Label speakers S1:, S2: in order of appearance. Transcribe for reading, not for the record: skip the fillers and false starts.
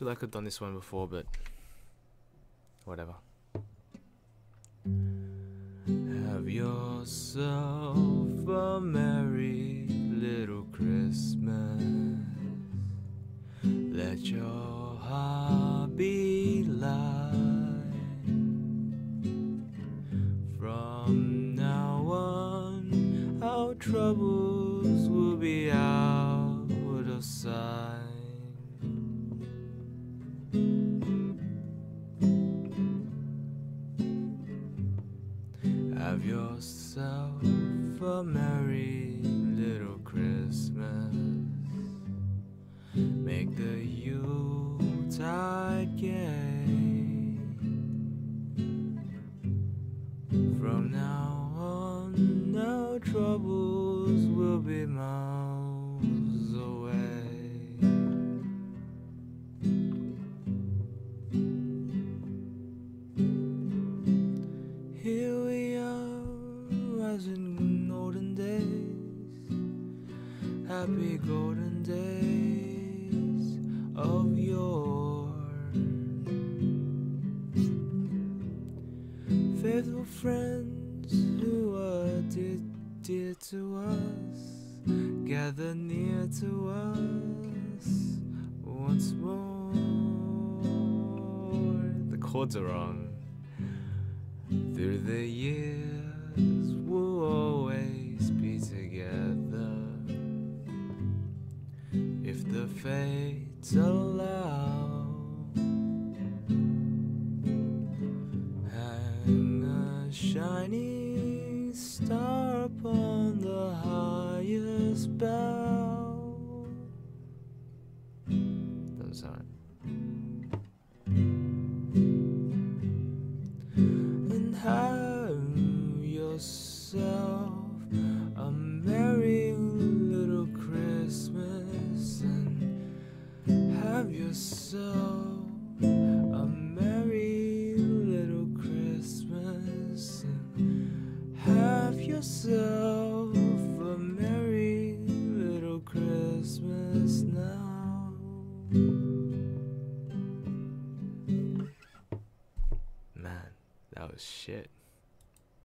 S1: feel like I've done this one before, but whatever. Have yourself a merry little Christmas. Let your heart be light. From now on, our troubles will be out of sight. Have yourself a merry little Christmas. Make the Yuletide gay. From now on, our troubles will be miles away. Here we are, as in olden days, happy golden days of yore. Faithful friends who are dear to us, gather near to us once more. The chords are wrong. Through the years we'll always be together, if the fates allow. Hang a shining star upon the highest bough. Doesn't sound right. Have yourself a merry little Christmas, and have yourself a merry little Christmas, and have yourself a merry little Christmas now. Man, that was shit.